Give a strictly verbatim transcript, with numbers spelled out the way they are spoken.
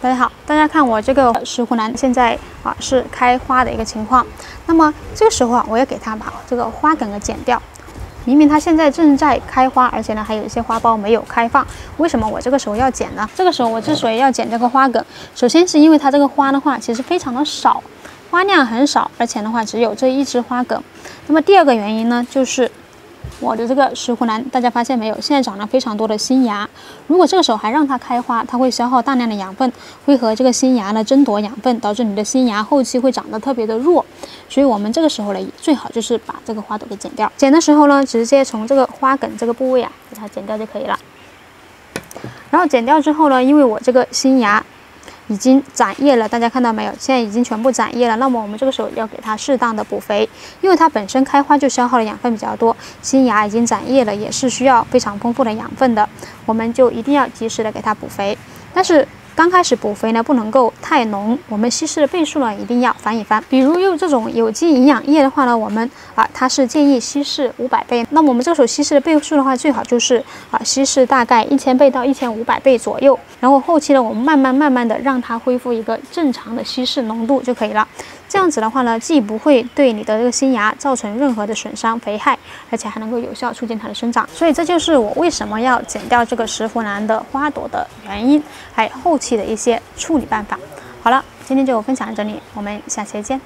大家好，大家看我这个石斛兰现在啊是开花的一个情况。那么这个时候啊，我要给它把这个花梗给剪掉。明明它现在正在开花，而且呢还有一些花苞没有开放，为什么我这个时候要剪呢？这个时候我之所以要剪这个花梗，首先是因为它这个花的话其实非常的少，花量很少，而且的话只有这一支花梗。那么第二个原因呢，就是我的这个石斛兰，大家发现没有？现在长了非常多的新芽。如果这个时候还让它开花，它会消耗大量的养分，会和这个新芽呢争夺养分，导致你的新芽后期会长得特别的弱。所以我们这个时候呢，最好就是把这个花朵给剪掉。剪的时候呢，直接从这个花梗这个部位啊，给它剪掉就可以了。然后剪掉之后呢，因为我这个新芽已经展叶了，大家看到没有？现在已经全部展叶了。那么我们这个时候要给它适当的补肥，因为它本身开花就消耗的养分比较多，新芽已经展叶了，也是需要非常丰富的养分的，我们就一定要及时的给它补肥。但是刚开始补肥呢，不能够太浓，我们稀释的倍数呢一定要翻一翻。比如用这种有机营养液的话呢，我们啊它是建议稀释五百倍。那么我们这个时候稀释的倍数的话，最好就是啊稀释大概一千倍到一千五百倍左右。然后后期呢，我们慢慢慢慢的让它恢复一个正常的稀释浓度就可以了。这样子的话呢，既不会对你的这个新芽造成任何的损伤肥害，而且还能够有效促进它的生长。所以这就是我为什么要剪掉这个石斛兰的花朵的原因，还有后期的一些处理办法。好了，今天就分享到这里，我们下期见。